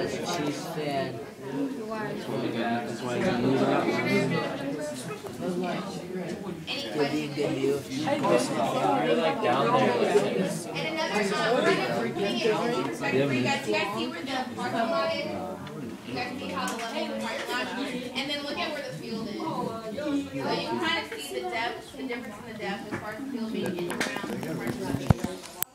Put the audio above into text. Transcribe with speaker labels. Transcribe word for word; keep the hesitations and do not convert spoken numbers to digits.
Speaker 1: Chiefs fan.
Speaker 2: That's why I got moved up.
Speaker 1: Good being good to you.
Speaker 2: You're like down there.
Speaker 3: And another time, we're kind of putting it in perspective for you guys. You guys see where the parking lot is? You guys see how the level of the parking lot is? And then look at where the field is. So you can kind of see the depth, the difference in the depth as far as the field being in and around the parking lot.